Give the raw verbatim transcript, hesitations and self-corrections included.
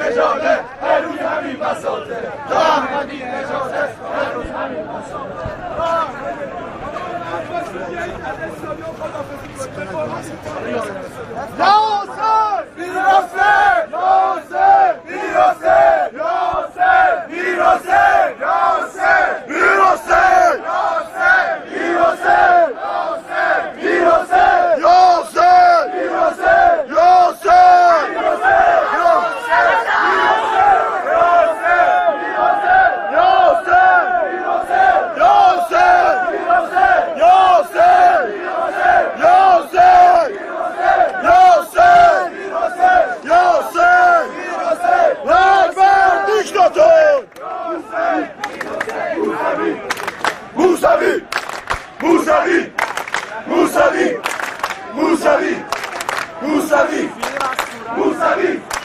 نژاده هر روز همین بساطه تا احمدی نژاده هر روز همین بساطه یاسر ویراسه یاسر ویراسه یاسر ویراسه یاسر ویراسه یاسر ویراسه یاسر ویراسه یاسر ویراسه موسوی موسوی موسوی موسوی موسوی موسوی